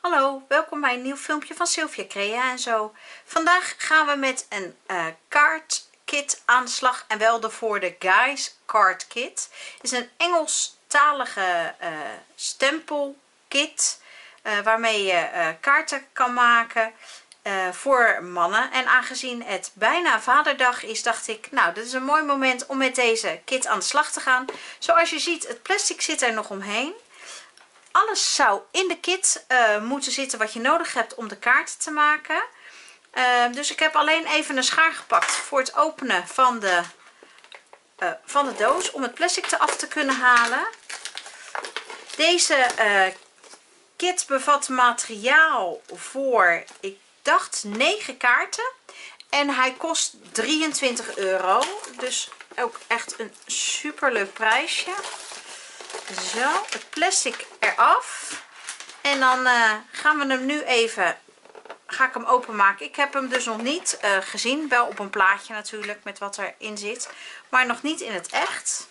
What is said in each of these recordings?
Hallo, welkom bij een nieuw filmpje van Sylvia Crea en zo. Vandaag gaan we met een card kit aan de slag en wel de voor de Guys Card Kit. Het is een Engelstalige stempelkit waarmee je kaarten kan maken voor mannen. En aangezien het bijna Vaderdag is, dacht ik, nou, dit is een mooi moment om met deze kit aan de slag te gaan. Zoals je ziet, het plastic zit er nog omheen. Alles zou in de kit moeten zitten wat je nodig hebt om de kaarten te maken. Dus ik heb alleen even een schaar gepakt voor het openen van de doos. Om het plastic eraf te kunnen halen. Deze kit bevat materiaal voor, ik dacht, 9 kaarten. En hij kost €23. Dus ook echt een super leuk prijsje. Zo, het plastic eraf. En dan gaan we hem nu even, ga ik hem openmaken. Ik heb hem dus nog niet gezien. Wel op een plaatje natuurlijk met wat erin zit. Maar nog niet in het echt.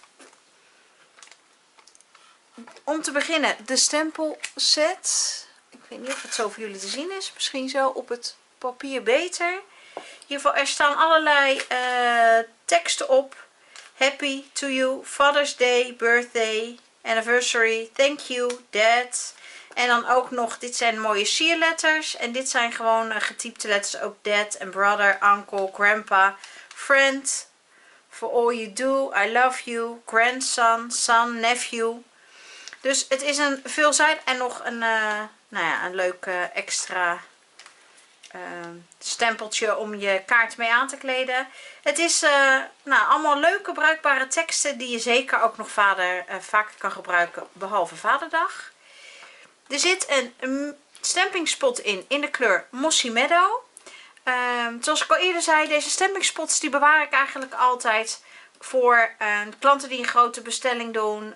Om te beginnen de stempelset. Ik weet niet of het zo voor jullie te zien is. Misschien zo op het papier beter. In ieder geval, er staan allerlei teksten op. Happy to you, Father's Day, Birthday, Anniversary, Thank you, Dad. En dan ook nog, dit zijn mooie sierletters. En dit zijn gewoon getypte letters. Ook Dad en Brother, Uncle, Grandpa, Friend, For all you do, I love you, Grandson, Son, Nephew. Dus het is een veelzijdig en nog een, nou ja, een leuk extra stempeltje om je kaart mee aan te kleden. Het is nou, allemaal leuke bruikbare teksten die je zeker ook nog vaker kan gebruiken behalve Vaderdag. Er zit een stampingspot in de kleur Mossy Meadow. Zoals ik al eerder zei, deze stampingspots die bewaar ik eigenlijk altijd voor klanten die een grote bestelling doen.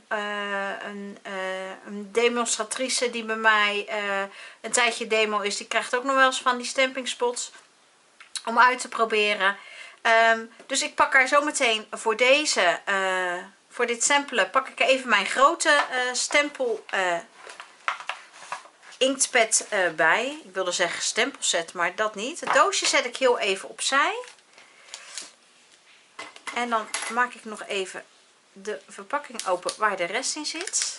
Een demonstratrice die bij mij een tijdje demo is, die krijgt ook nog wel eens van die stampingspots om uit te proberen. Dus ik pak er zo meteen voor deze, voor dit samplen, pak ik er even mijn grote stempel inktpad bij. Ik wilde zeggen stempelset, maar dat niet. Het doosje zet ik heel even opzij. En dan maak ik nog even de verpakking open waar de rest in zit.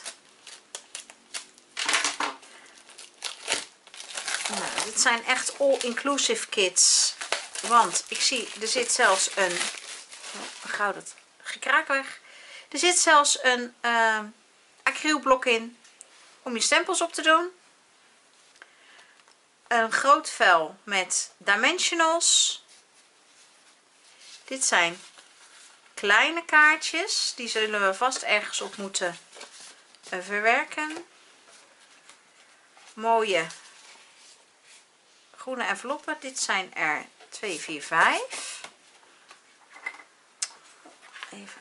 Nou, dit zijn echt all-inclusive kits. Want ik zie, er zit zelfs een... gauw dat gekraak weg. Er zit zelfs een acrylblok in om je stempels op te doen. Een groot vel met dimensionals. Dit zijn kleine kaartjes. Die zullen we vast ergens op moeten verwerken. Mooie groene enveloppen. Dit zijn er 2, 4, 5. Even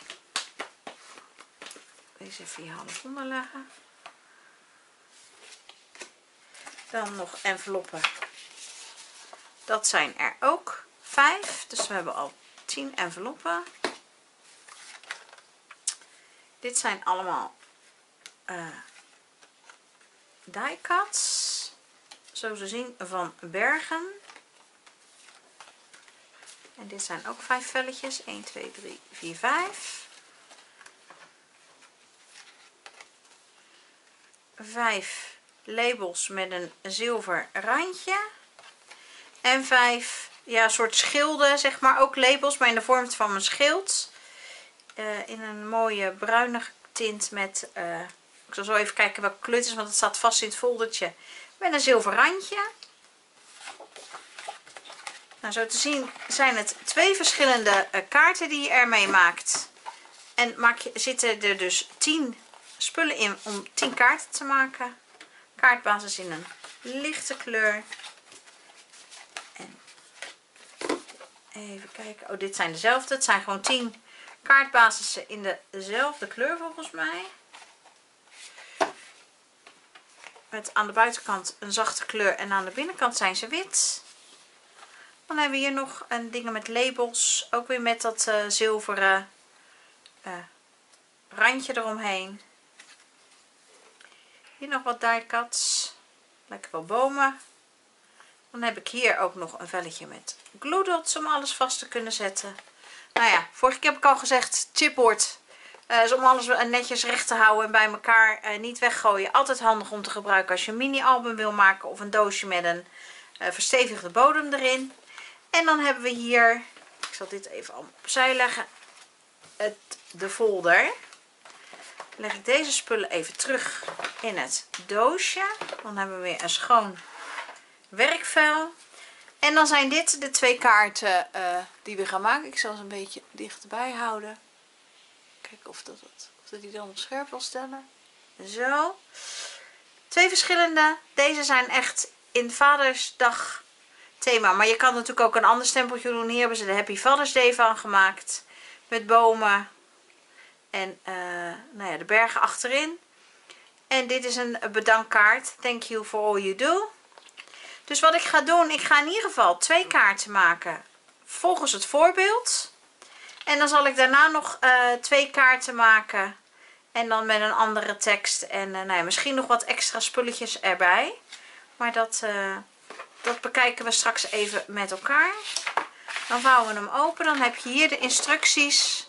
deze even je handen onder leggen. Dan nog enveloppen. Dat zijn er ook 5. Dus we hebben al 10 enveloppen. Dit zijn allemaal die cuts. Zo te zien van Bergen. En dit zijn ook 5 velletjes. 1, 2, 3, 4, 5. 5 labels met een zilver randje. En 5 ja, soort schilden, zeg maar. Ook labels, maar in de vorm van een schild. In een mooie bruinige tint met... ik zal zo even kijken welke kleur het is, want het staat vast in het foldertje. Met een zilver randje. Nou, zo te zien zijn het 2 verschillende kaarten die je ermee maakt. En zitten er dus 10 spullen in om 10 kaarten te maken. Kaartbasis in een lichte kleur. En even kijken. Oh, dit zijn dezelfde. Het zijn gewoon 10 kaartbasissen in dezelfde kleur volgens mij. Met aan de buitenkant een zachte kleur en aan de binnenkant zijn ze wit. Dan hebben we hier nog dingen met labels. Ook weer met dat zilveren randje eromheen. Hier nog wat die cuts. Lekker wel bomen. Dan heb ik hier ook nog een velletje met glue dots om alles vast te kunnen zetten. Nou ja, vorige keer heb ik al gezegd, chipboard is om alles netjes recht te houden en bij elkaar niet weggooien. Altijd handig om te gebruiken als je een mini-album wil maken of een doosje met een verstevigde bodem erin. En dan hebben we hier, ik zal dit even allemaal opzij leggen, de folder. Dan leg ik deze spullen even terug in het doosje. Dan hebben we weer een schoon werkvel. En dan zijn dit de 2 kaarten die we gaan maken. Ik zal ze een beetje dichterbij houden. Kijken of dat die dan op scherp wil stellen. Zo. 2 verschillende. Deze zijn echt in Vadersdag thema. Maar je kan natuurlijk ook een ander stempeltje doen. Hier hebben ze de Happy Father's Day van gemaakt. Met bomen. En nou ja, de bergen achterin. En dit is een bedankkaart. Thank you for all you do. Dus wat ik ga doen, ik ga in ieder geval 2 kaarten maken volgens het voorbeeld. En dan zal ik daarna nog 2 kaarten maken. En dan met een andere tekst. En nou ja, misschien nog wat extra spulletjes erbij. Maar dat bekijken we straks even met elkaar. Dan vouwen we hem open. Dan heb je hier de instructies.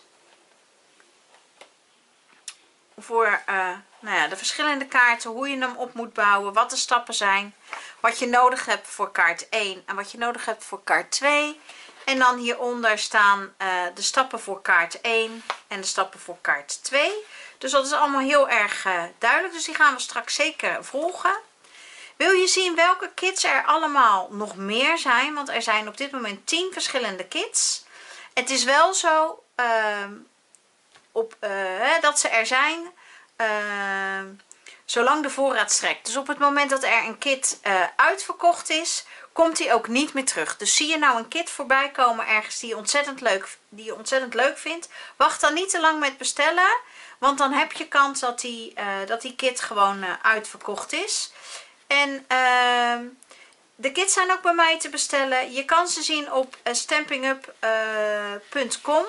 Voor nou ja, de verschillende kaarten. Hoe je hem op moet bouwen. Wat de stappen zijn. Wat je nodig hebt voor kaart 1. En wat je nodig hebt voor kaart 2. En dan hieronder staan de stappen voor kaart 1 en de stappen voor kaart 2. Dus dat is allemaal heel erg duidelijk. Dus die gaan we straks zeker volgen. Wil je zien welke kits er allemaal nog meer zijn? Want er zijn op dit moment 10 verschillende kits. Het is wel zo dat ze er zijn zolang de voorraad strekt. Dus op het moment dat er een kit uitverkocht is, komt die ook niet meer terug. Dus zie je nou een kit voorbij komen ergens die je ontzettend leuk vindt, wacht dan niet te lang met bestellen. Want dan heb je kans dat die kit gewoon uitverkocht is. En de kits zijn ook bij mij te bestellen. Je kan ze zien op stampingup.com.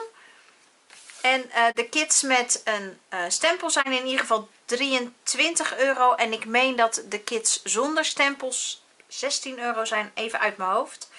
En de kits met een stempel zijn in ieder geval €23. En ik meen dat de kits zonder stempels €16 zijn, even uit mijn hoofd.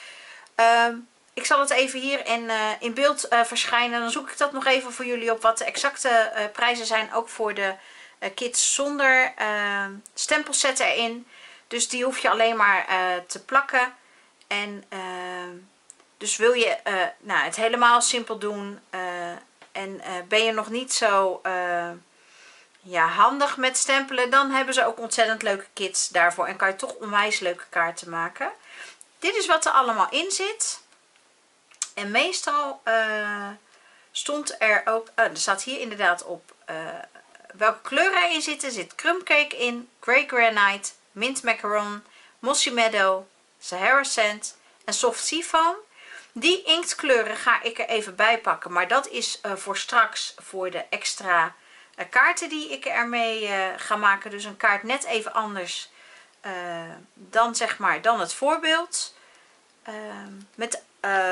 Ik zal het even hier in beeld verschijnen. Dan zoek ik dat nog even voor jullie op wat de exacte prijzen zijn. Ook voor de kits zonder stempelset erin. Dus die hoef je alleen maar te plakken. En dus wil je nou, het helemaal simpel doen. En ben je nog niet zo handig met stempelen, dan hebben ze ook ontzettend leuke kits daarvoor. En kan je toch onwijs leuke kaarten maken. Dit is wat er allemaal in zit. En meestal stond er ook, er staat hier inderdaad op welke kleuren erin zitten. Er zit Crumbcake in, Grey Granite, Mint Macaron, Mossy Meadow, Sahara Sand en Soft Seafoam. Die inktkleuren ga ik er even bij pakken. Maar dat is voor straks voor de extra kaarten die ik ermee ga maken. Dus een kaart net even anders dan zeg maar dan het voorbeeld. Met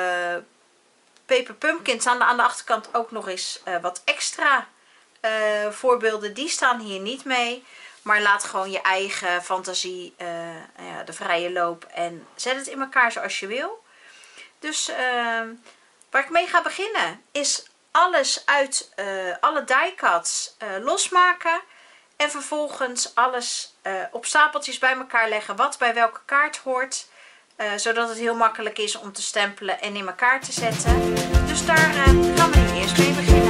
Paper Pumpkins aan de achterkant ook nog eens wat extra voorbeelden. Die staan hier niet mee. Maar laat gewoon je eigen fantasie de vrije loop. En zet het in elkaar zoals je wil. Dus waar ik mee ga beginnen is alles uit alle die cuts losmaken. En vervolgens alles op stapeltjes bij elkaar leggen wat bij welke kaart hoort. Zodat het heel makkelijk is om te stempelen en in elkaar te zetten. Dus daar gaan we nu eerst mee beginnen.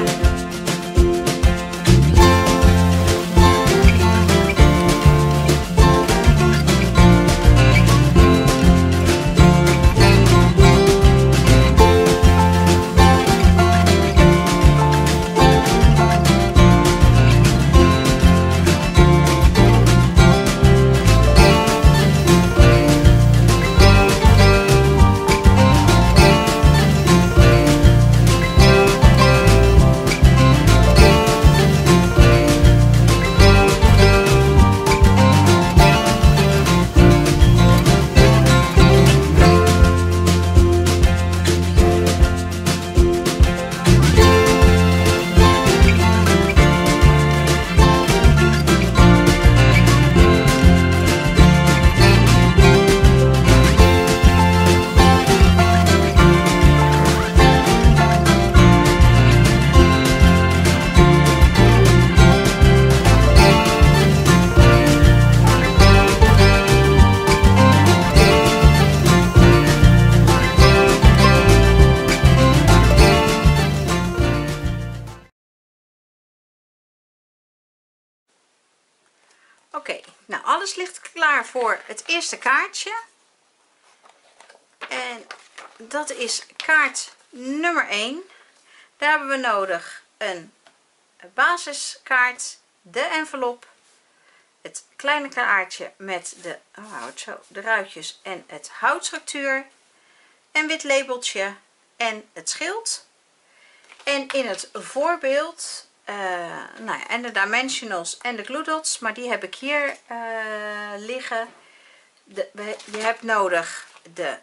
Oké, nou alles ligt klaar voor het eerste kaartje. En dat is kaart nummer 1. Daar hebben we nodig een basiskaart, de envelop, het kleine kaartje met de ruitjes en het houtstructuur, een wit labeltje en het schild. En in het voorbeeld, nou ja, en de dimensionals en de glue dots, maar die heb ik hier liggen. Je hebt nodig de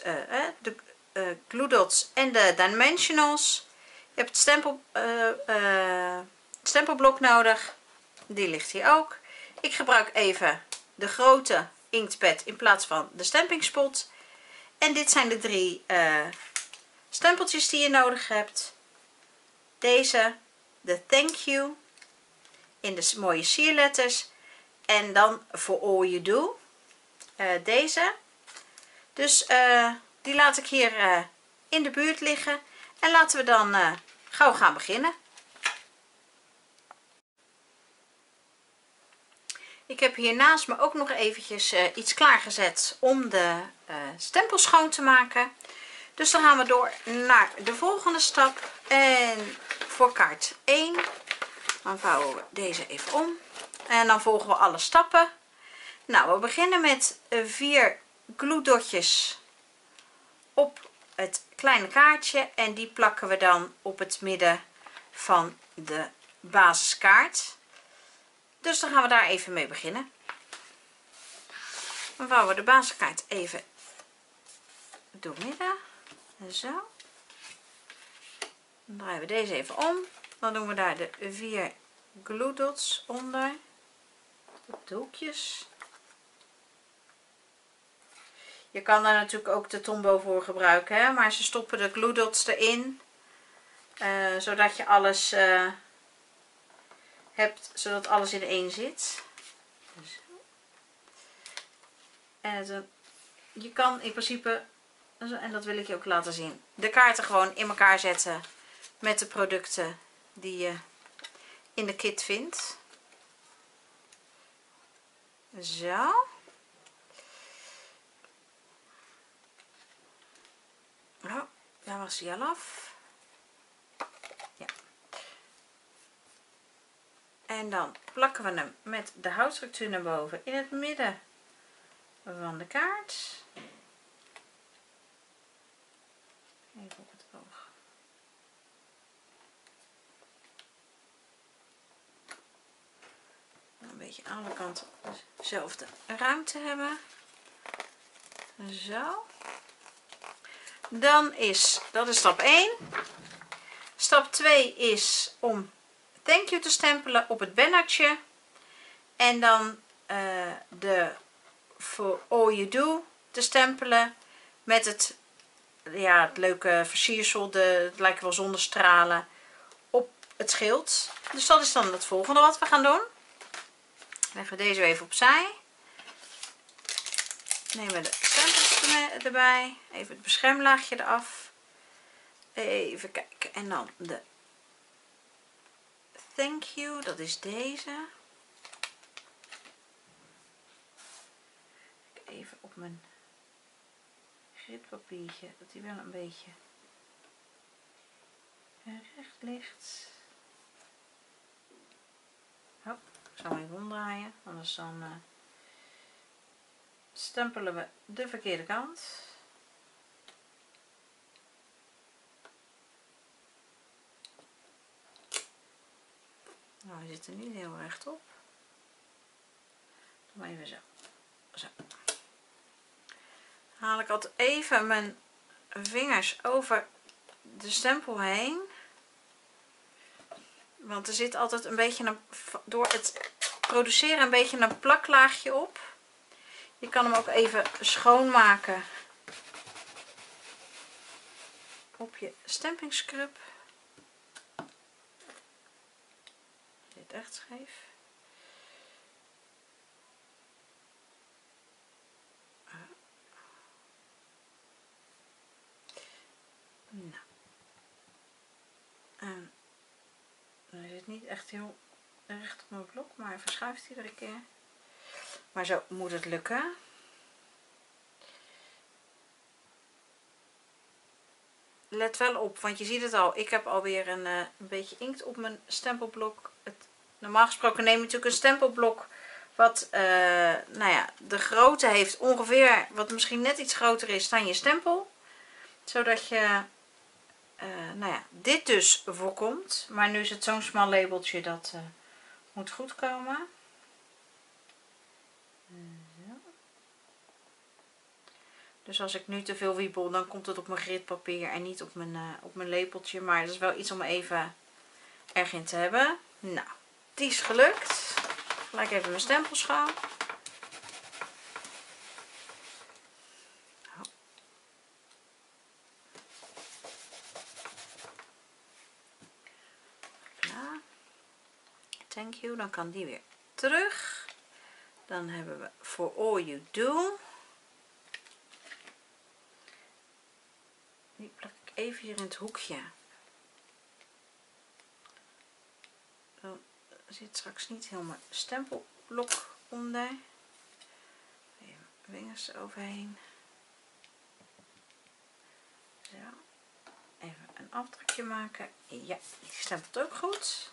glue dots en de dimensionals. Je hebt het stempelblok nodig, die ligt hier ook. Ik gebruik even de grote inktpad in plaats van de stampingspot. En dit zijn de 3 stempeltjes die je nodig hebt. Deze, de thank you, in de mooie sierletters. En dan for all you do, deze. Dus die laat ik hier in de buurt liggen. En laten we dan gauw gaan beginnen. Ik heb hier naast me ook nog eventjes iets klaargezet om de stempels schoon te maken. Dus dan gaan we door naar de volgende stap. En voor kaart 1 dan vouwen we deze even om. En dan volgen we alle stappen. Nou, we beginnen met 4 glue dotjes op het kleine kaartje. En die plakken we dan op het midden van de basiskaart. Dus dan gaan we daar even mee beginnen. Dan vouwen we de basiskaart even door midden. Zo. Dan draaien we deze even om. Dan doen we daar de 4 glue dots onder. Op de hoekjes. Je kan daar natuurlijk ook de Tombow voor gebruiken, hè? Maar ze stoppen de glue dots erin. Zodat je alles hebt, zodat alles in één zit. Zo. En je kan in principe, en dat wil ik je ook laten zien, de kaarten gewoon in elkaar zetten met de producten die je in de kit vindt. Zo. Oh, daar was hij al af. Ja. En dan plakken we hem met de houtstructuur naar boven in het midden van de kaart. Even op het oog. Een beetje aan alle kanten dezelfde ruimte hebben. Zo. Dat is stap 1. Stap 2 is om thank you te stempelen op het bannertje. En dan de for all you do te stempelen met het leuke versiersel, het lijkt wel zonnestralen, op het schild. Dus dat is dan het volgende wat we gaan doen. Leggen we deze even opzij. Nemen we de stempels erbij. Even het beschermlaagje eraf. Even kijken. En dan de thank you. Dat is deze. Even op mijn gridpapiertje. Dat die wel een beetje recht ligt. Hop. Ik zal hem even omdraaien. Anders dan stempelen we de verkeerde kant. Nou, hij zit er niet heel recht op. Doe maar even zo. Zo. Haal ik altijd even mijn vingers over de stempel heen. Want er zit altijd een beetje door het produceren een beetje een plaklaagje op. Je kan hem ook even schoonmaken op je stampingscrub. Zit echt scheef. Nou. Hij zit niet echt heel recht op mijn blok, maar hij verschuift iedere keer. Maar zo moet het lukken. Let wel op, want je ziet het al. Ik heb alweer een beetje inkt op mijn stempelblok. Normaal gesproken neem je natuurlijk een stempelblok wat nou ja, de grootte heeft ongeveer, wat misschien net iets groter is dan je stempel. Zodat je nou ja, dit dus voorkomt. Maar nu is het zo'n smal labeltje, dat moet goed komen. Dus als ik nu te veel wiebel, dan komt het op mijn gridpapier en niet op mijn lepeltje. Maar dat is wel iets om even erg in te hebben. Nou, die is gelukt. Gelijk even mijn stempelschaal. Klaar. Thank you. Dan kan die weer terug. Dan hebben we For All You Do. Die plak ik even hier in het hoekje. Dan zit straks niet helemaal stempelblok onder. Even vingers eroverheen. Zo. Even een afdrukje maken. Ja, die stempelt ook goed.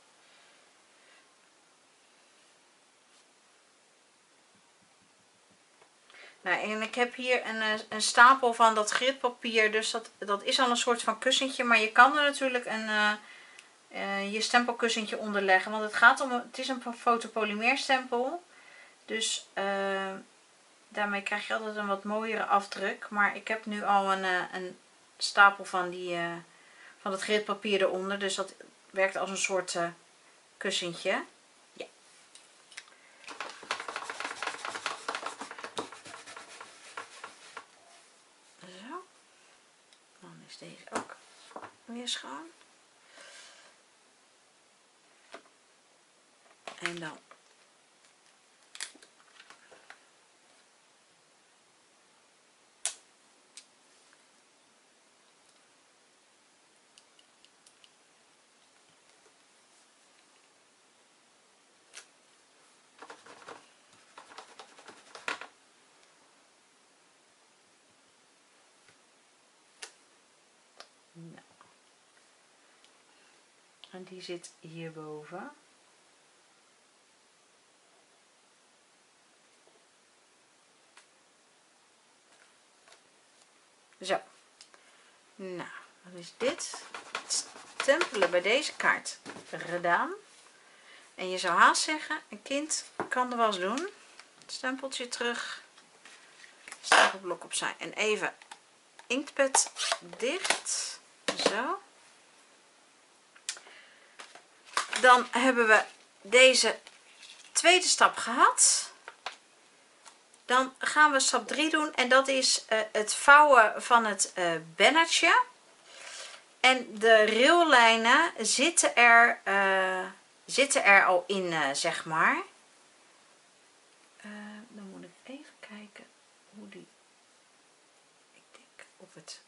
Nou, en ik heb hier een stapel van dat gridpapier, dus dat is al een soort van kussentje. Maar je kan er natuurlijk je stempelkussentje onder leggen, want het is een fotopolymeerstempel. Dus daarmee krijg je altijd een wat mooiere afdruk. Maar ik heb nu al een stapel van het gridpapier eronder, dus dat werkt als een soort kussentje. Ja. Zo. Dan is deze ook weer schoon. En dan nou. En die zit hierboven. Zo. Nou, dan is dit het stempelen bij deze kaart gedaan. En je zou haast zeggen, een kind kan de was doen. Stempeltje terug. Stempelblok opzij. En even inktpad dicht. Zo. Dan hebben we deze tweede stap gehad. Dan gaan we stap 3 doen en dat is het vouwen van het bennetje. En de raillijnen zitten er al in, zeg maar. Dan moet ik even kijken hoe die, ik denk op het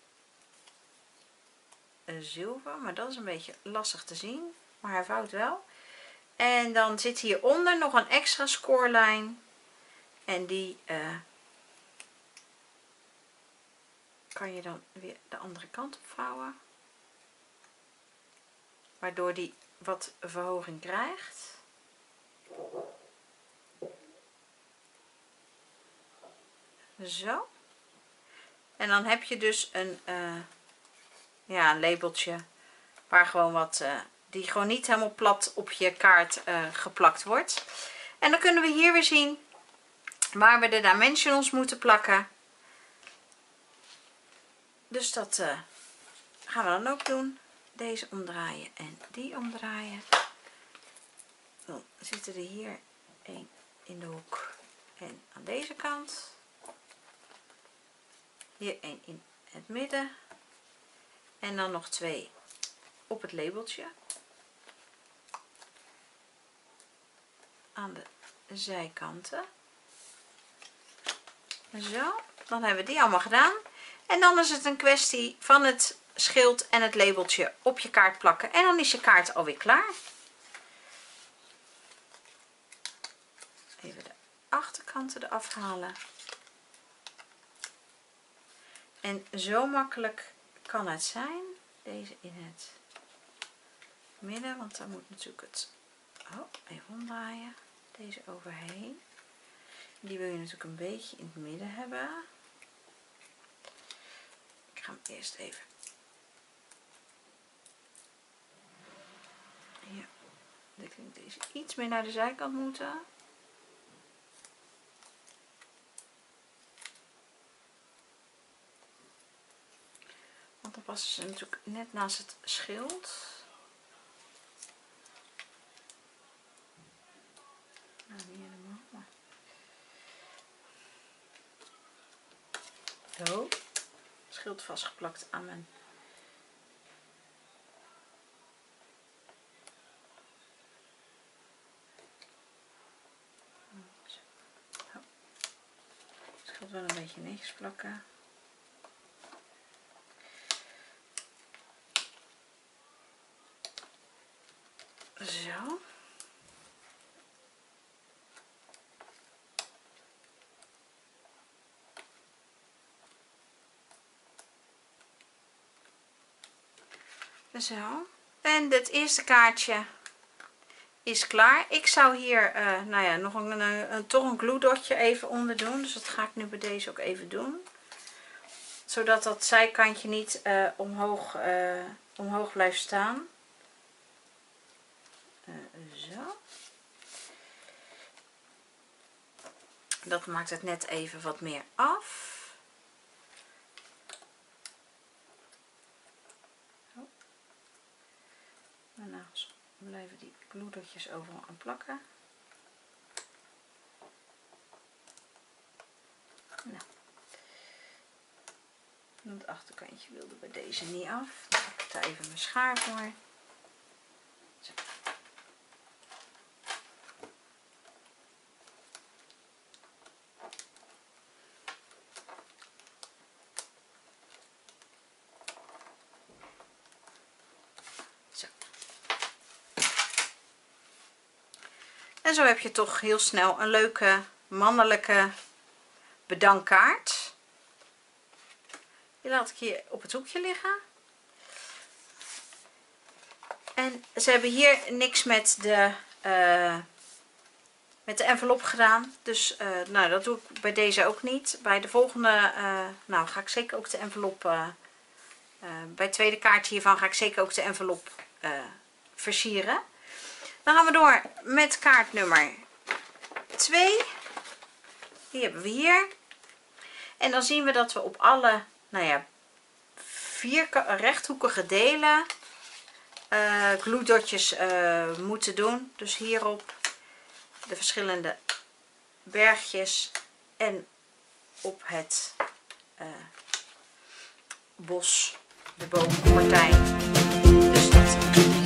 zilver, maar dat is een beetje lastig te zien. Maar hij vouwt wel. En dan zit hieronder nog een extra scorelijn. En die kan je dan weer de andere kant op vouwen. Waardoor die wat verhoging krijgt. Zo. En dan heb je dus een labeltje waar gewoon wat, die gewoon niet helemaal plat op je kaart geplakt wordt. En dan kunnen we hier weer zien waar we de dimensionals moeten plakken. Dus dat gaan we dan ook doen. Deze omdraaien en die omdraaien. Dan zitten er hier 1 in de hoek en aan deze kant. Hier 1 in het midden. En dan nog 2 op het labeltje. Aan de zijkanten. Zo, dan hebben we die allemaal gedaan. En dan is het een kwestie van het schild en het labeltje op je kaart plakken. En dan is je kaart alweer klaar. Even de achterkanten eraf halen. En zo makkelijk kan het zijn. Deze in het midden, want dan moet natuurlijk het, even omdraaien. Deze overheen. Die wil je natuurlijk een beetje in het midden hebben. Ik ga hem eerst even. Ja, ik denk deze iets meer naar de zijkant moeten. Want dan passen ze natuurlijk net naast het schild. Nou, niet helemaal, maar. Zo. Schild vastgeplakt aan mijn. Schild wel een beetje netjes plakken. Zo. Zo. En het eerste kaartje is klaar. Ik zou hier nou ja, nog toch een glue dotje even onder doen. Dus dat ga ik nu bij deze ook even doen. Zodat dat zijkantje niet omhoog blijft staan. Zo. Dat maakt het net even wat meer af. Daarna blijven die gloedertjes overal aan plakken. Nou. Het achterkantje wilde bij deze niet af. Dan pak ik daar even mijn schaar voor. Zo. En zo heb je toch heel snel een leuke mannelijke bedankkaart. Die laat ik hier op het hoekje liggen. En ze hebben hier niks met de envelop gedaan. Dus nou, dat doe ik bij deze ook niet. Bij de volgende nou, ga ik zeker ook de envelop... bij het tweede kaartje hiervan ga ik zeker ook de envelop versieren. Dan gaan we door met kaart nummer 2. Die hebben we hier. En dan zien we dat we op alle, nou ja, 4 rechthoekige delen glue dotjes moeten doen. Dus hierop de verschillende bergjes en op het bos, de boompartij. Dus dat.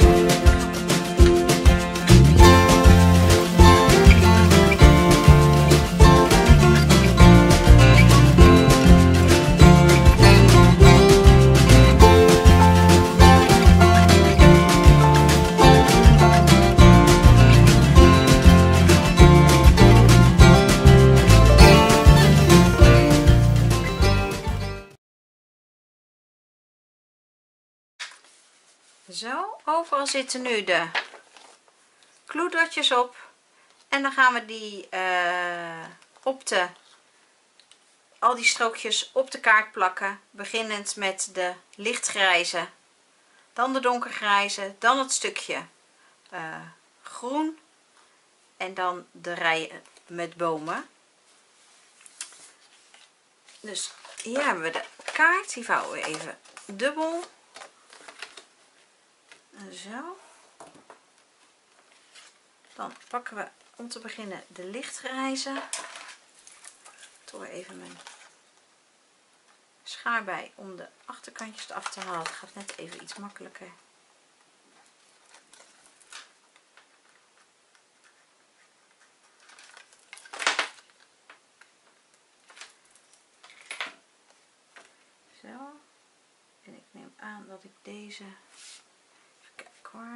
Zo, overal zitten nu de gloedotjes op. En dan gaan we die al die strookjes op de kaart plakken. Beginnend met de lichtgrijze, dan de donkergrijze, dan het stukje groen. En dan de rij met bomen. Dus hier hebben we de kaart. Die vouwen we even dubbel. Zo. Dan pakken we om te beginnen de lichtgrijze. Toch even mijn schaar bij om de achterkantjes eraf te halen. Het gaat net even iets makkelijker. Zo. En ik neem aan dat ik deze...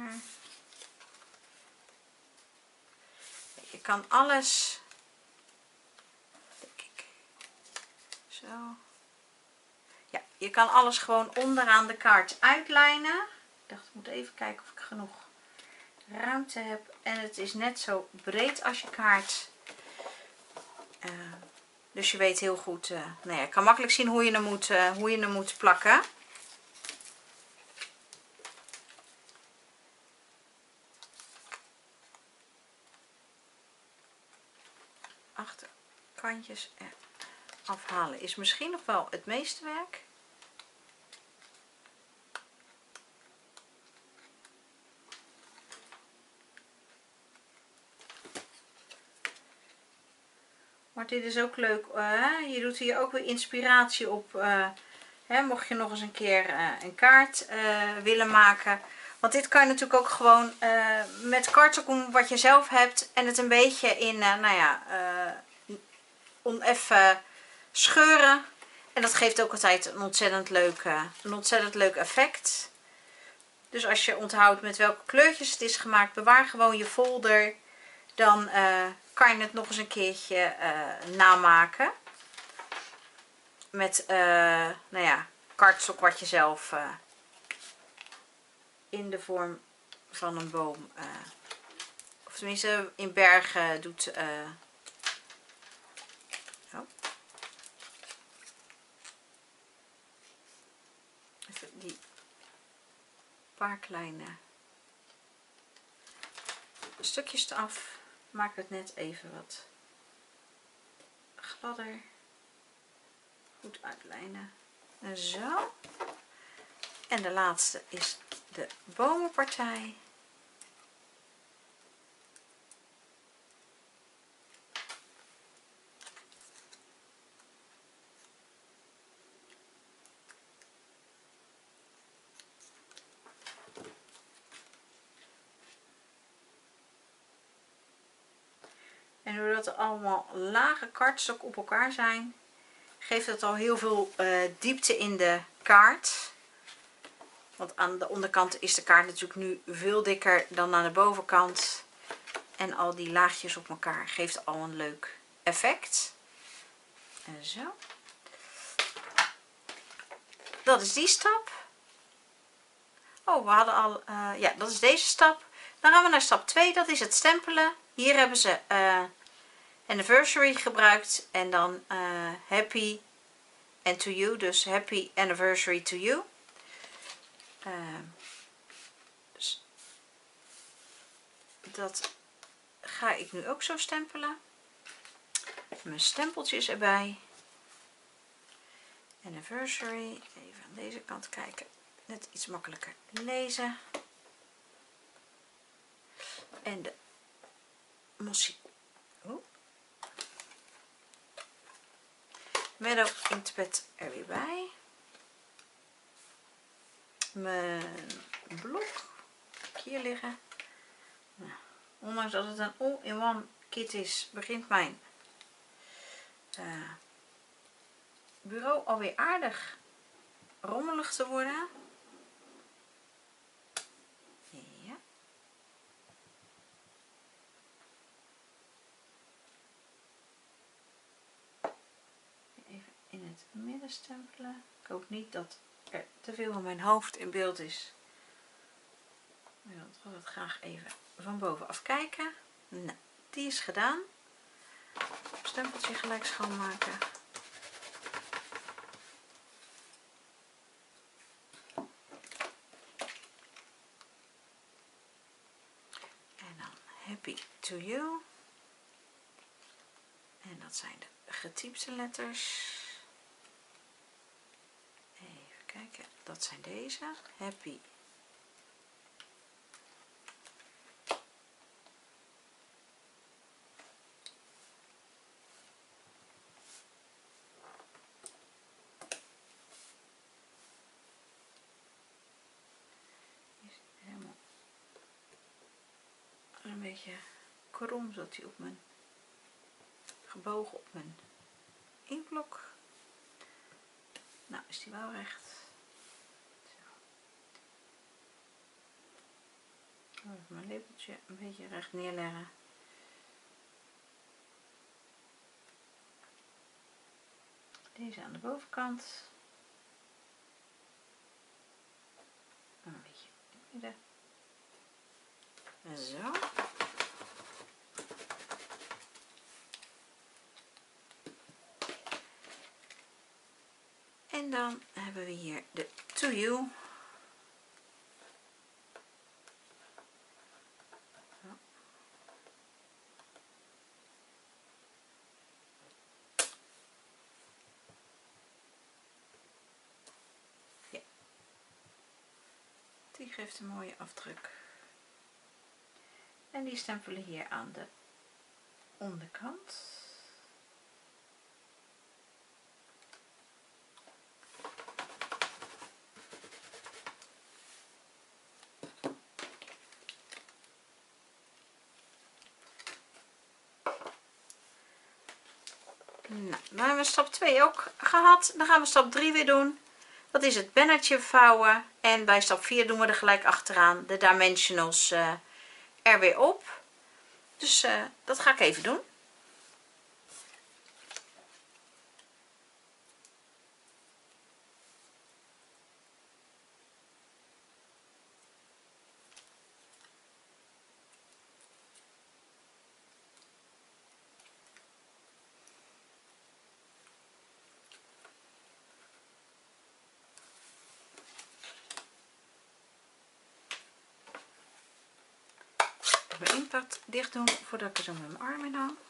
Je kan alles Zo. Ja, je kan alles gewoon onderaan de kaart uitlijnen. Ik dacht, ik moet even kijken of ik genoeg ruimte heb. En het is net zo breed als je kaart. Dus je weet heel goed, nou ja, je kan makkelijk zien hoe je hem moet plakken. Achterkantjes afhalen is misschien nog wel het meeste werk. Maar dit is ook leuk. Je doet hier ook weer inspiratie op. Mocht je nog eens een keer een kaart willen maken. Want dit kan je natuurlijk ook gewoon met karton wat je zelf hebt. En het een beetje in, nou ja, even scheuren. En dat geeft ook altijd een ontzettend leuk effect. Dus als je onthoudt met welke kleurtjes het is gemaakt, bewaar gewoon je folder. Dan kan je het nog eens een keertje namaken. Met nou ja, kartstok wat je zelf in de vorm van een boom, of tenminste in bergen doet. Even die paar kleine stukjes eraf. Maak het net even wat gladder. Goed uitlijnen. En zo. En de laatste is de bomenpartij. En doordat er allemaal lage kartstokken op elkaar zijn, geeft het al heel veel diepte in de kaart. Want aan de onderkant is de kaart natuurlijk nu veel dikker dan aan de bovenkant. En al die laagjes op elkaar geeft al een leuk effect. En zo. Dat is die stap. Oh, we hadden al... ja, dat is deze stap. Dan gaan we naar stap 2. Dat is het stempelen. Hier hebben ze anniversary gebruikt. En dan happy and to you. Dus happy anniversary to you. Dus dat ga ik nu ook zo stempelen. Mijn stempeltjes erbij. Anniversary. Even aan deze kant kijken. Net iets makkelijker lezen. En de Mossy Meadow Inkpad er weer bij. Mijn blok heb ik hier liggen. Nou, ondanks dat het een all-in-one kit is, begint mijn bureau alweer aardig rommelig te worden. Ja. Even in het midden stempelen. Ik hoop niet dat er te veel van mijn hoofd in beeld is. Ik wil het graag even van bovenaf kijken. Nou, die is gedaan. Stempeltje gelijk schoonmaken. En dan happy to you. En dat zijn de getypte letters. Even kijken, dat zijn deze. Happy. Is helemaal een beetje krom, zodat hij op mijn gebogen op mijn inkblok. Nou, is die wel recht. Zo. Even mijn lepeltje een beetje recht neerleggen. Deze aan de bovenkant. Een beetje in het midden. Zo. En dan hebben we hier de To You. Ja. Die geeft een mooie afdruk. En die stempelen hier aan de onderkant. Nou, dan hebben we stap 2 ook gehad. Dan gaan we stap 3 weer doen. Dat is het bannetje vouwen. En bij stap 4 doen we er gelijk achteraan de dimensionals er weer op. Dus dat ga ik even doen. Even één part dicht doen voordat ik er zo met mijn arm in hang.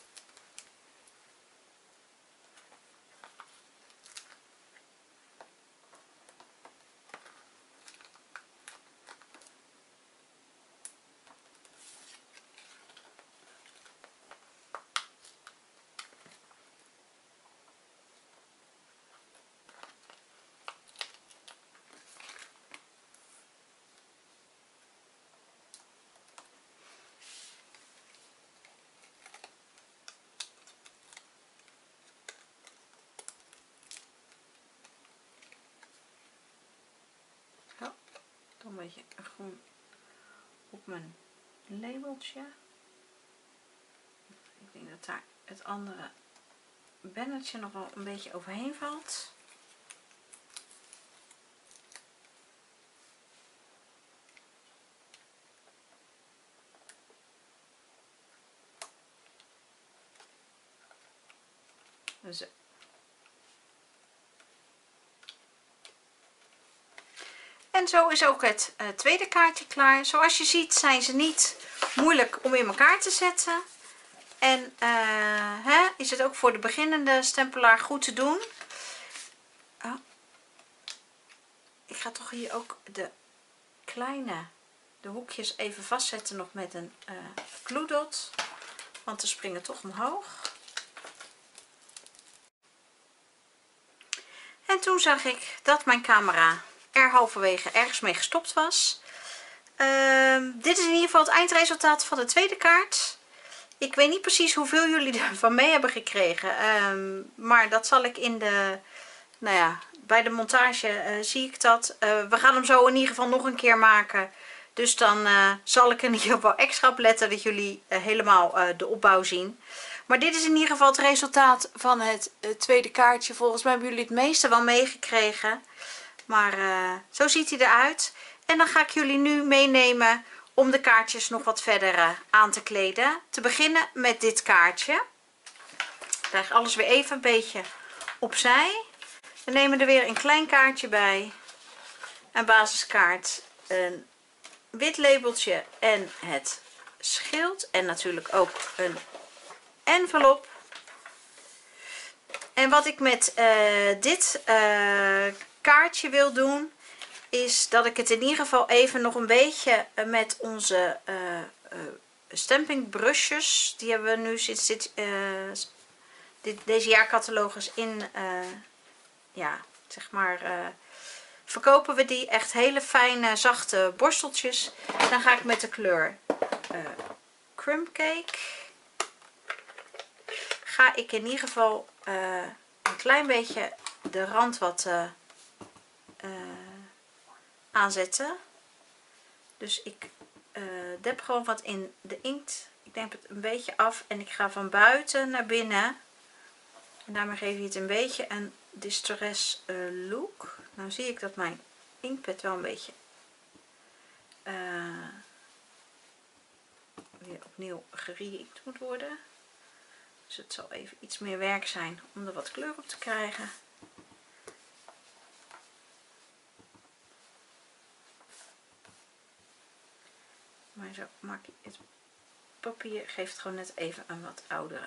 Een beetje groen op mijn labeltje. Ik denk dat daar het andere bannetje nog wel een beetje overheen valt. Zo. En zo is ook het tweede kaartje klaar. Zoals je ziet zijn ze niet moeilijk om in elkaar te zetten. En is het ook voor de beginnende stempelaar goed te doen. Oh. Ik ga toch hier ook de hoekjes even vastzetten nog met een glue dot. Want ze springen toch omhoog. En toen zag ik dat mijn camera er halverwege ergens mee gestopt was. Dit is in ieder geval het eindresultaat van de tweede kaart. Ik weet niet precies hoeveel jullie ervan mee hebben gekregen. Maar dat zal ik in de... Nou ja, bij de montage zie ik dat. We gaan hem zo in ieder geval nog een keer maken. Dus dan zal ik in ieder geval extra op letten dat jullie helemaal de opbouw zien. Maar dit is in ieder geval het resultaat van het tweede kaartje. Volgens mij hebben jullie het meeste wel meegekregen. Maar zo ziet hij eruit. En dan ga ik jullie nu meenemen om de kaartjes nog wat verder aan te kleden. Te beginnen met dit kaartje. Ik krijg alles weer even een beetje opzij. We nemen er weer een klein kaartje bij. Een basiskaart, een wit labeltje en het schild. En natuurlijk ook een envelop. En wat ik met dit kaartje wil doen, is dat ik het in ieder geval even nog een beetje met onze stamping brushes, die hebben we nu sinds deze jaarcatalogus in, ja, zeg maar, verkopen we die echt hele fijne zachte borsteltjes. Dan ga ik met de kleur Crumb Cake, ga ik in ieder geval een klein beetje de rand wat aanzetten. Dus ik dep gewoon wat in de inkt. Ik demp het een beetje af en ik ga van buiten naar binnen En daarmee geef je het een beetje een distress look. Nou zie ik dat mijn inkpad wel een beetje weer opnieuw geriekt moet worden. Dus het zal even iets meer werk zijn om er wat kleur op te krijgen. Maar zo maak je het papier, geeft gewoon net even een wat oudere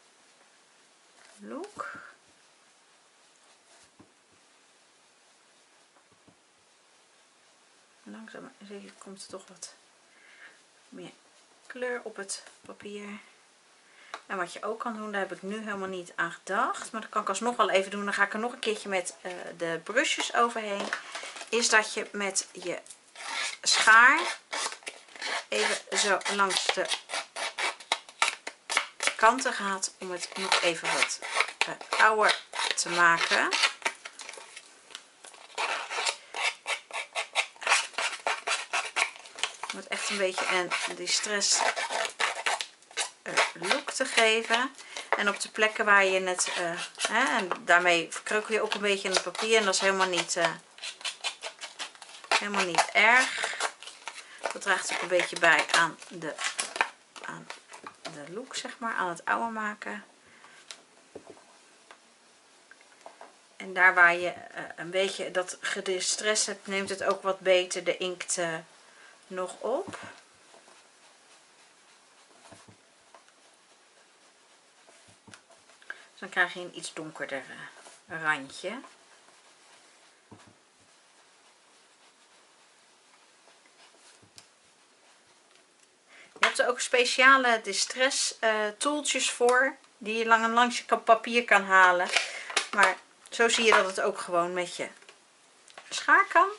look. Langzaam maar zeker komt er toch wat meer kleur op het papier. En wat je ook kan doen, daar heb ik nu helemaal niet aan gedacht, maar dat kan ik alsnog wel even doen. Dan ga ik er nog een keertje met de brushes overheen. Is dat je met je schaar even zo langs de kanten gaat om het nog even wat ouder te maken. Om het echt een beetje een distress look te geven. En op de plekken waar je net en daarmee verkreukel je ook een beetje in het papier en dat is helemaal niet erg. Dat draagt ook een beetje bij aan de look, zeg maar, aan het ouder maken. En daar waar je een beetje dat gedistress hebt, neemt het ook wat beter de inkt nog op. Dus dan krijg je een iets donkerder randje. Je hebt er ook speciale distress tooltjes voor, die je langs je papier kan halen. Maar zo zie je dat het ook gewoon met je schaar kan.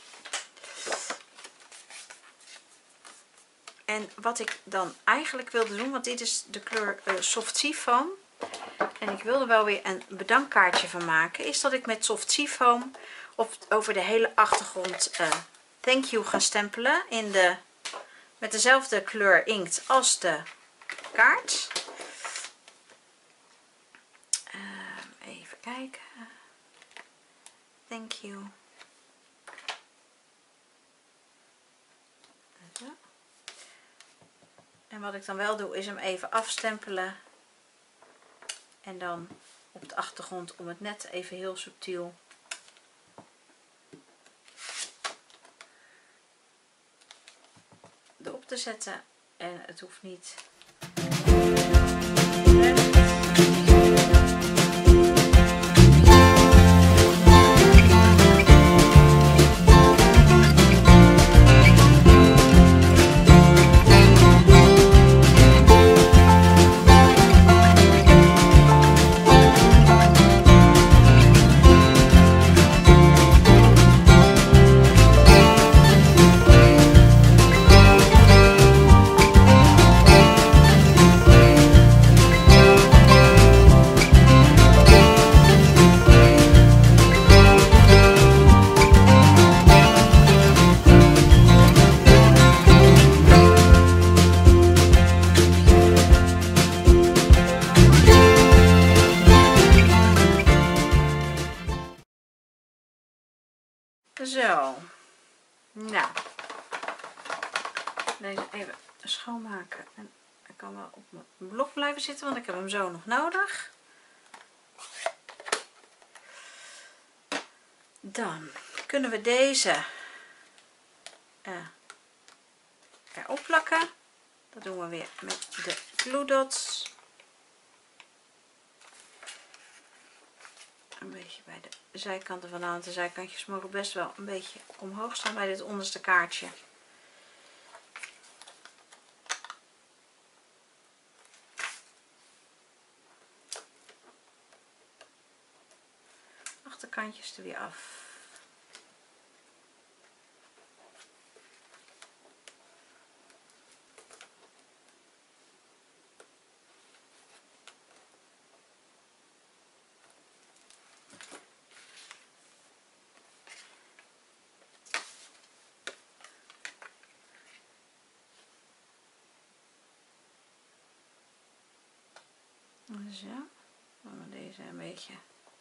En wat ik dan eigenlijk wilde doen, want dit is de kleur Soft Seafoam. En ik wilde wel weer een bedankkaartje van maken. Is dat ik met Soft Seafoam over de hele achtergrond Thank You ga stempelen. Met dezelfde kleur inkt als de kaart. Even kijken. Thank you. En wat ik dan wel doe is hem even afstempelen. En dan op de achtergrond om het net even heel subtiel erop te zetten. En het hoeft niet. Zo, nou, deze even schoonmaken en ik kan wel op mijn blok blijven zitten, want ik heb hem zo nog nodig. Dan kunnen we deze erop plakken. Dat doen we weer met de glue dots. Een beetje bij de zijkanten vandaan. De zijkantjes mogen best wel een beetje omhoog staan bij dit onderste kaartje. Achterkantjes er weer af. Zo, gaan we deze een beetje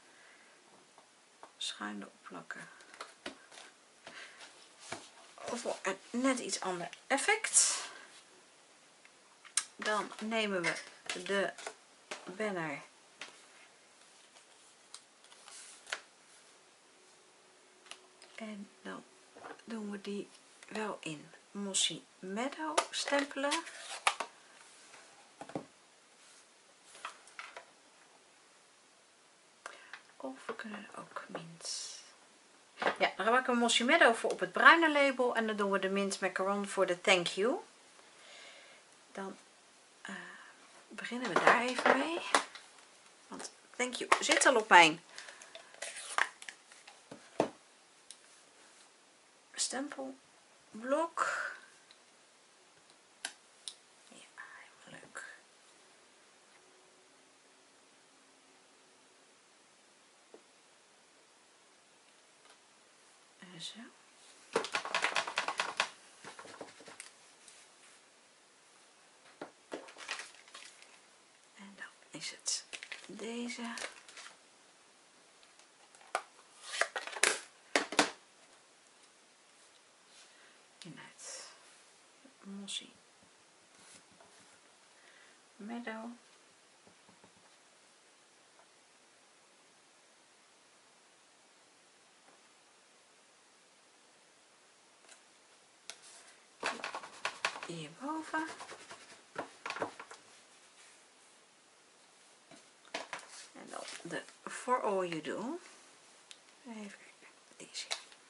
schuin erop plakken. Voor een net iets ander effect. Dan nemen we de banner en dan doen we die wel in Mossy Meadow stempelen. Of we kunnen er ook mint. Ja, dan gebruiken we Mossy Meadow voor op het bruine label en dan doen we de mint macaron voor de thank you. Dan beginnen we daar even mee. Want thank you zit al op mijn stempelblok. Ja, helemaal leuk. En zo. En dan is het deze. In het Mossy Meadow. Hierboven. En dan de For All You Do. Even kijken, deze.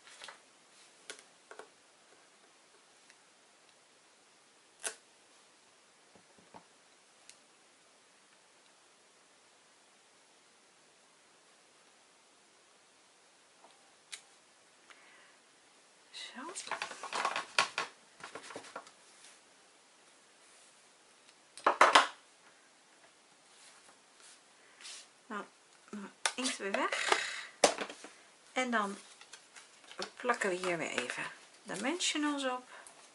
Zo. Nou, inkt weer weg. En dan plakken we hier weer even dimensionals op.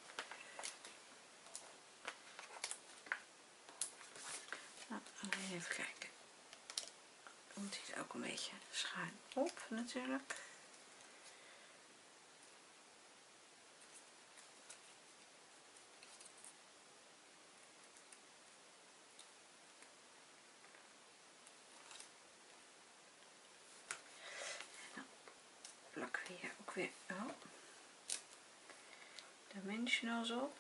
Nou, even kijken. Komt hij ook een beetje schuin op natuurlijk. Plakken we hier ook weer dimensionals op.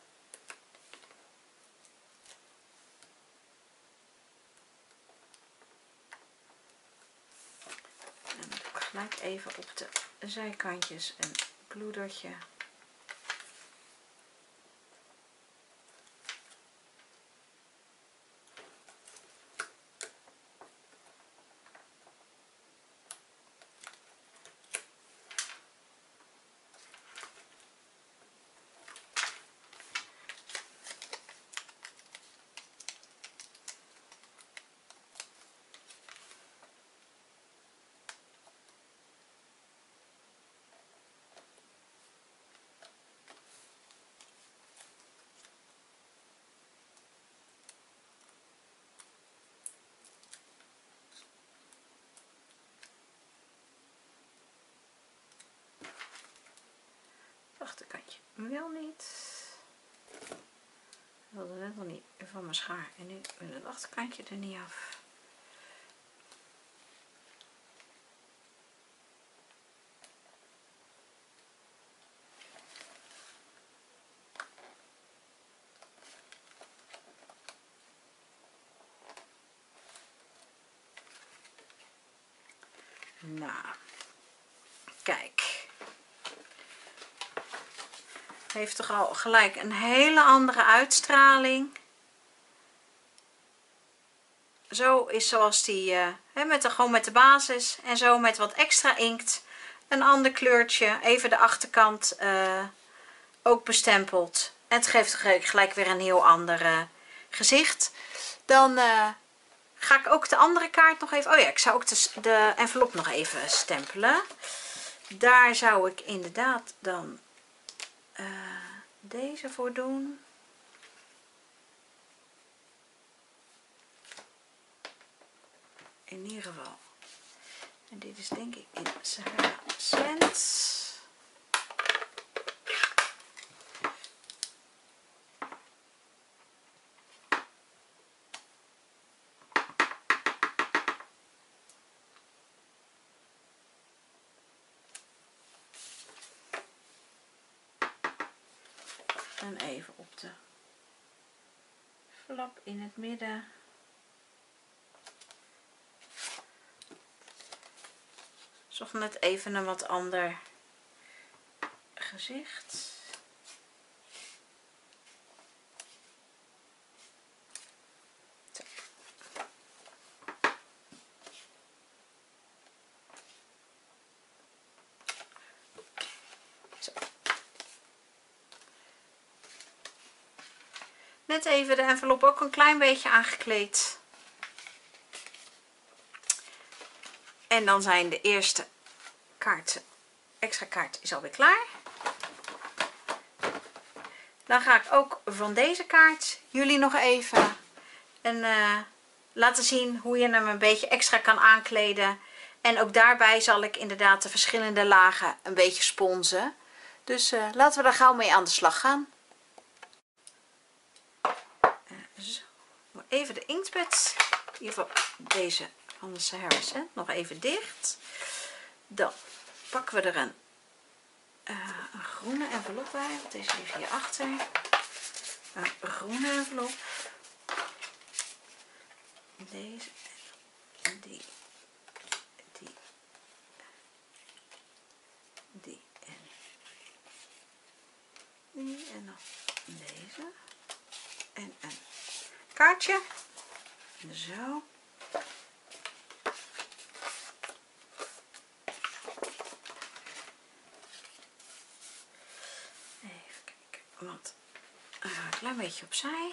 En dan doe ik gelijk even op de zijkantjes een bloedertje. Achterkantje wil niet. Ik wilde net nog niet van mijn schaar en nu wil het achterkantje er niet af. Nou, kijk. Heeft toch al gelijk een hele andere uitstraling. Zo is zoals die gewoon met de basis en zo met wat extra inkt. Een ander kleurtje, even de achterkant ook bestempeld. En het geeft gelijk weer een heel ander gezicht. Dan ga ik ook de andere kaart nog even... Oh ja, ik zou ook de envelop nog even stempelen. Daar zou ik inderdaad dan deze voor doen. in ieder geval. En dit is denk ik in Sahara Sand. En even op de flap in het midden. Zocht net even een wat ander gezicht. Zo. Zo. Net even de envelop ook een klein beetje aangekleed. En dan zijn de eerste kaarten, extra kaart is alweer klaar. Dan ga ik ook van deze kaart jullie nog even laten zien hoe je hem een beetje extra kan aankleden. En ook daarbij zal ik inderdaad de verschillende lagen een beetje sponsen. Dus laten we daar gauw mee aan de slag gaan. Zo. Even de inktpad, in ieder geval deze van de Sahara Sand, nog even dicht. Dan pakken we er een groene envelop bij, want deze ligt hier achter. Een groene envelop. Deze en die en dan deze. En een kaartje. Zo. Even kijken, want een klein beetje opzij.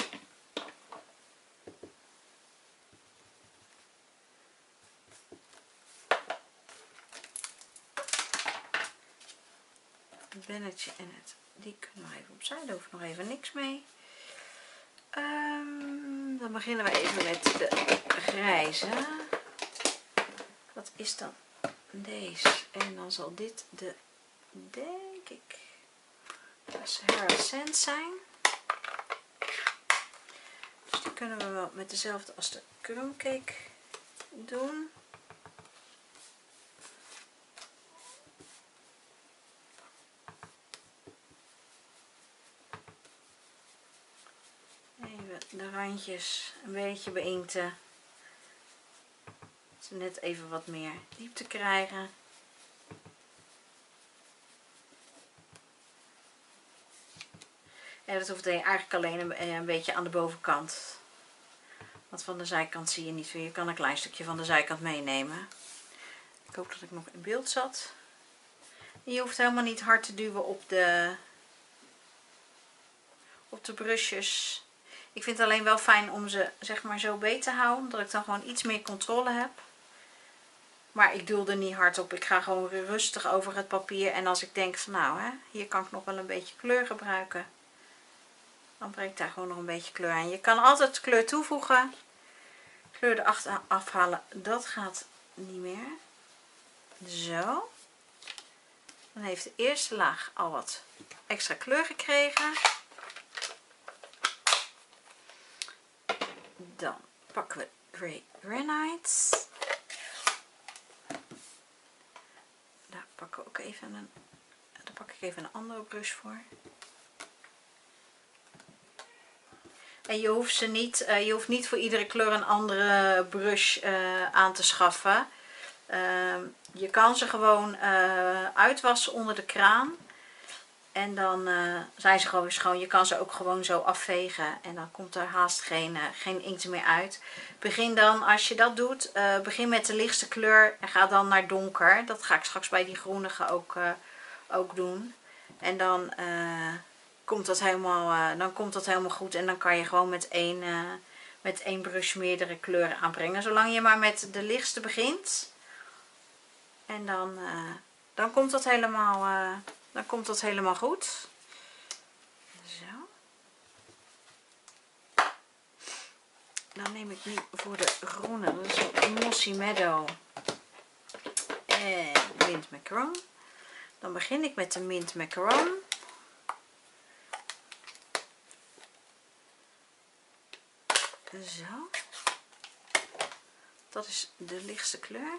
Het bennetje en die kunnen we even opzij, daar hoef ik nog even niks mee. Dan beginnen we even met de grijze. Wat is dan deze? En dan zal dit de, denk ik, de Sahara Sand zijn. Dus die kunnen we wel met dezelfde als de crumcake doen. Even de randjes een beetje beinkten. Ze net even wat meer diepte krijgen. En dat hoeft eigenlijk alleen een beetje aan de bovenkant. Want van de zijkant zie je niet veel. Je kan een klein stukje van de zijkant meenemen. Ik hoop dat ik nog in beeld zat. En je hoeft helemaal niet hard te duwen op de brushes. Ik vind het alleen wel fijn om ze zeg maar zo beet te houden. Omdat ik dan gewoon iets meer controle heb. Maar ik duw er niet hard op. Ik ga gewoon rustig over het papier. En als ik denk van nou, hier kan ik nog wel een beetje kleur gebruiken. Dan breng ik daar gewoon nog een beetje kleur aan. Je kan altijd kleur toevoegen. Kleur erachter afhalen. Dat gaat niet meer. Zo. Dan heeft de eerste laag al wat extra kleur gekregen. Dan pakken we Grey Granite. Daar pakken we ook even daar pak ik even een andere brush voor. En je hoeft niet voor iedere kleur een andere brush aan te schaffen. Je kan ze gewoon uitwassen onder de kraan. En dan zijn ze gewoon weer schoon. Je kan ze ook gewoon zo afvegen. En dan komt er haast geen inkt meer uit. Begin dan, als je dat doet, begin met de lichtste kleur. En ga dan naar donker. Dat ga ik straks bij die groenige ook doen. En dan komt dat helemaal goed. En dan kan je gewoon met één brush meerdere kleuren aanbrengen. Zolang je maar met de lichtste begint. En dan komt dat helemaal goed. Zo. dan neem ik nu voor de groene, dat is een Mossy Meadow en mint macaron. Dan begin ik met de mint macaron. Zo. Dat is de lichtste kleur.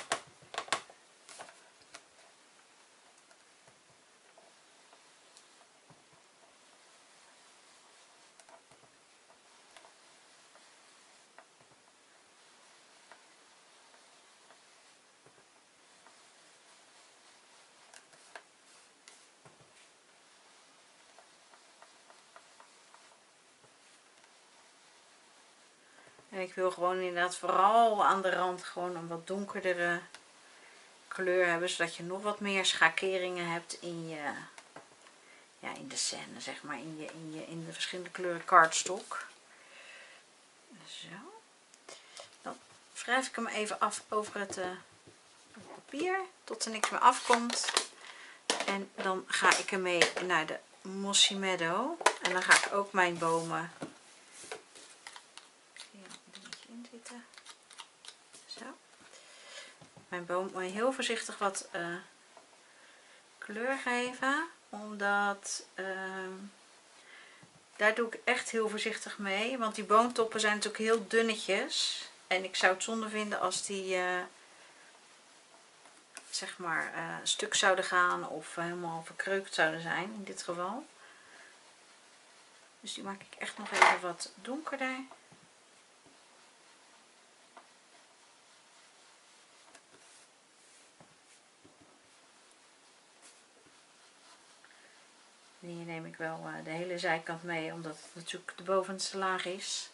En ik wil gewoon inderdaad vooral aan de rand gewoon een wat donkerdere kleur hebben, zodat je nog wat meer schakeringen hebt in je, ja, in de scène, zeg maar, in de verschillende kleuren cardstock. Zo. Dan wrijf ik hem even af over het papier tot er niks meer afkomt. En dan ga ik ermee naar de Mossy Meadow. En dan ga ik ook mijn bomen in zitten. Zo. Mijn boom heel voorzichtig wat kleur geven, omdat daar doe ik echt heel voorzichtig mee, want die boomtoppen zijn natuurlijk heel dunnetjes en ik zou het zonde vinden als die zeg maar stuk zouden gaan of helemaal verkreukt zouden zijn in dit geval. Dus die maak ik echt nog even wat donkerder. Hier neem ik wel de hele zijkant mee, omdat het natuurlijk de bovenste laag is.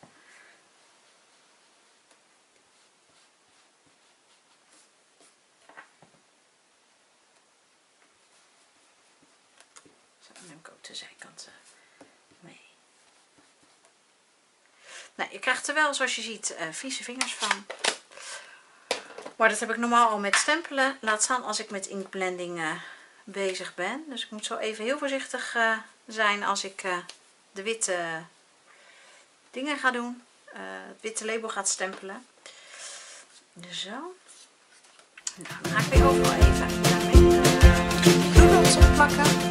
Zo, dan neem ik ook de zijkant mee. Nou, je krijgt er wel, zoals je ziet, vieze vingers van. Maar dat heb ik normaal al met stempelen. Laat staan als ik met inkblending bezig ben. Dus ik moet zo even heel voorzichtig zijn als ik de witte dingen ga doen. Het witte label gaat stempelen. Dus zo. Nou, dan ga ik weer overal even daarmee doodles op plakken.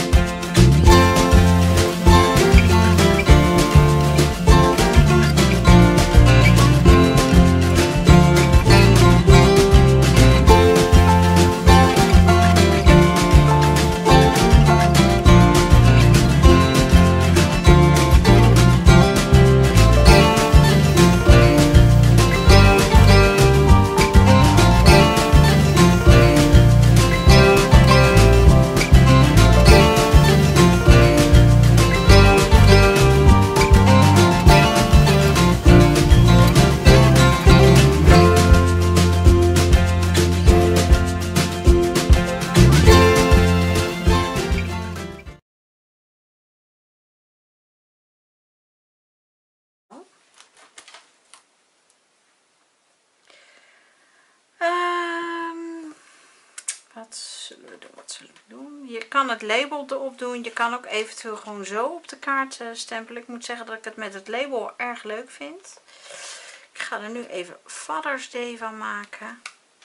Wat zullen we doen? Je kan het label erop doen. Je kan ook eventueel gewoon zo op de kaart stempelen. Ik moet zeggen dat ik het met het label erg leuk vind. Ik ga er nu even Father's Day van maken.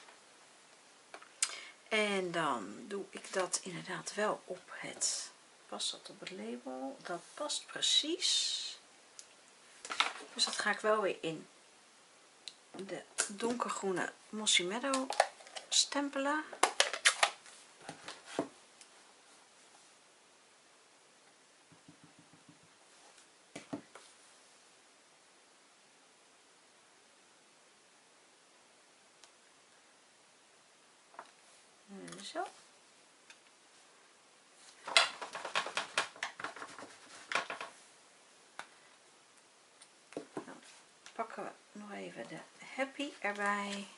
En dan doe ik dat inderdaad wel op het... Past dat op het label? Dat past precies. Dus dat ga ik wel weer in de donkergroene Mossy Meadow stempelen. Zo. Dan pakken we nog even de Happy erbij.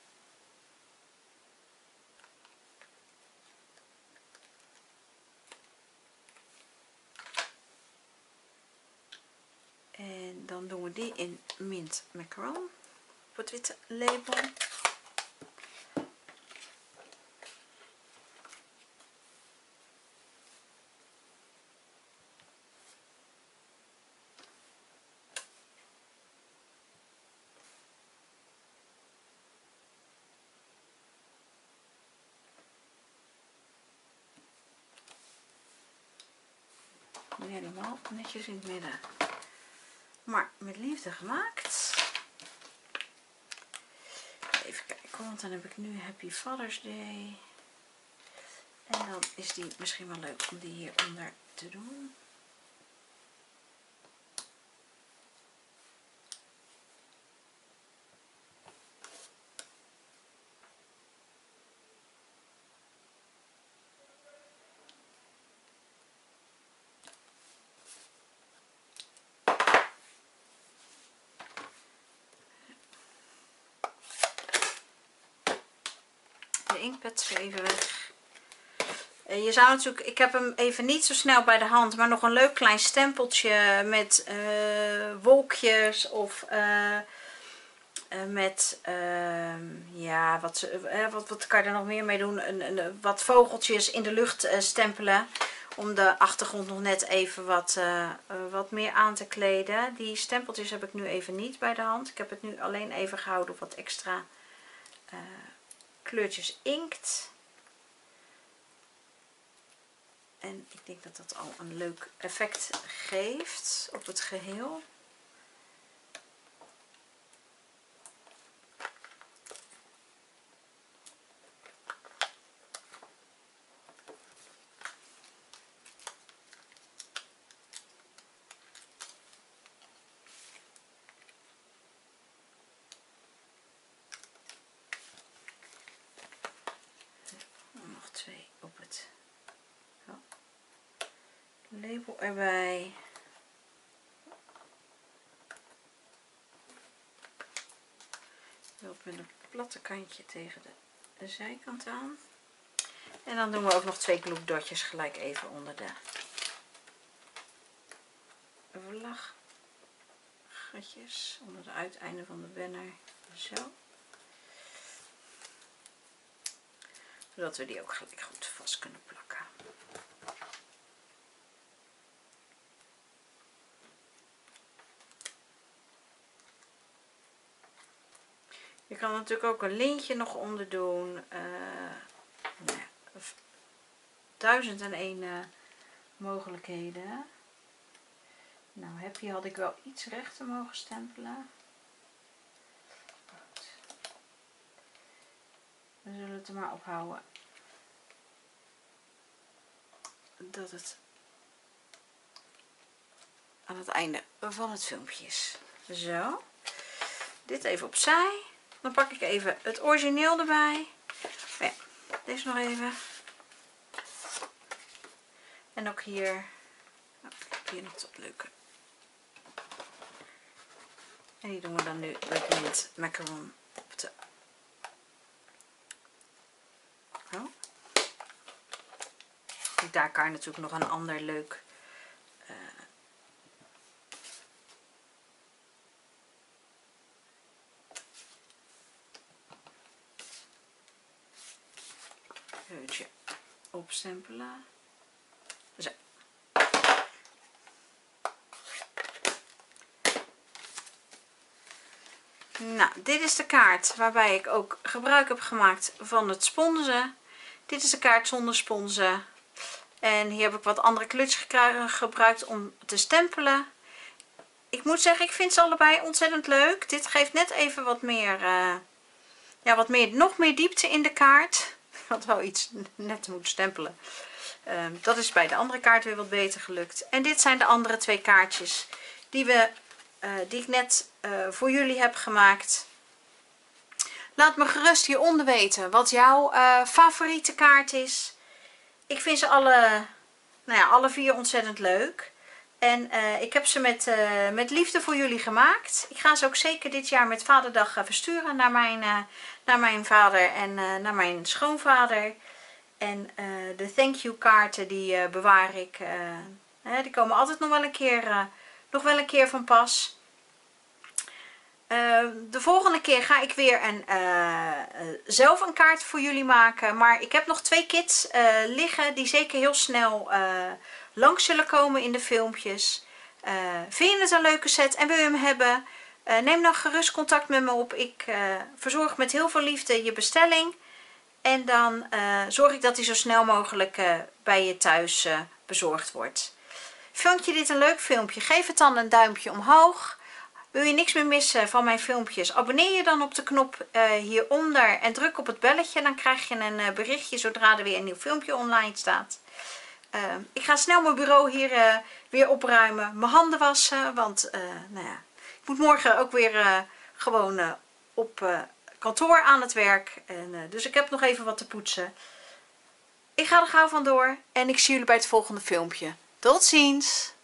En dan doen we die in mint macaron op het witte label. niet helemaal netjes in het midden. Maar met liefde gemaakt. Even kijken, want dan heb ik nu Happy Father's Day. En dan is die misschien wel leuk om die hieronder te doen. De inkpad er even weg. Je zou natuurlijk, ik heb hem even niet zo snel bij de hand, maar nog een leuk klein stempeltje met wolkjes of met, ja, wat kan je er nog meer mee doen? Wat vogeltjes in de lucht stempelen. Om de achtergrond nog net even wat meer aan te kleden. Die stempeltjes heb ik nu even niet bij de hand. Ik heb het nu alleen even gehouden op wat extra kleurtjes inkt. En ik denk dat dat al een leuk effect geeft op het geheel. Nog twee op het label erbij. Met een platte kantje tegen de zijkant aan. En dan doen we ook nog twee gloedotjes gelijk even onder de vlaggatjes, onder de uiteinden van de banner. Zo. Zodat we die ook gelijk goed vast kunnen plakken. Je kan natuurlijk ook een lintje nog onder doen. Nou ja, 1001 mogelijkheden. Nou, Happy had ik wel iets rechter mogen stempelen. Goed. We zullen het er maar op houden dat het aan het einde van het filmpje is. Zo. Dit even opzij. Dan pak ik even het origineel erbij. Ja, deze nog even. En ook hier. Nou, ik heb hier nog dat leuke. En die doen we dan nu met mint macaron op de. Oh. Daar kan je natuurlijk nog een ander leuk kleurtje opstempelen. Zo. Nou, dit is de kaart waarbij ik ook gebruik heb gemaakt van het sponsen. Dit is de kaart zonder sponsen. En hier heb ik wat andere kleurtjes gebruikt om te stempelen. Ik moet zeggen, ik vind ze allebei ontzettend leuk. Dit geeft net even wat meer, ja, nog meer diepte in de kaart. Had wel iets net moeten stempelen. Dat is bij de andere kaart weer wat beter gelukt. En dit zijn de andere twee kaartjes die ik net voor jullie heb gemaakt. Laat me gerust hieronder weten wat jouw favoriete kaart is. Ik vind ze alle vier ontzettend leuk. En ik heb ze met liefde voor jullie gemaakt. Ik ga ze ook zeker dit jaar met Vaderdag versturen naar mijn vader en naar mijn schoonvader. En de thank you kaarten die bewaar ik. Die komen altijd nog wel een keer van pas. De volgende keer ga ik weer zelf een kaart voor jullie maken. Maar ik heb nog 2 kits liggen die zeker heel snel langs zullen komen in de filmpjes. Vind je het een leuke set en wil je hem hebben? Neem dan gerust contact met me op. Ik verzorg met heel veel liefde je bestelling. En dan zorg ik dat hij zo snel mogelijk bij je thuis bezorgd wordt. Vond je dit een leuk filmpje? Geef het dan een duimpje omhoog. Wil je niks meer missen van mijn filmpjes? Abonneer je dan op de knop hieronder en druk op het belletje. Dan krijg je een berichtje zodra er weer een nieuw filmpje online staat. Ik ga snel mijn bureau hier weer opruimen. Mijn handen wassen. Want nou ja, ik moet morgen ook weer gewoon op kantoor aan het werk. Dus ik heb nog even wat te poetsen. Ik ga er gauw vandoor. En ik zie jullie bij het volgende filmpje. Tot ziens!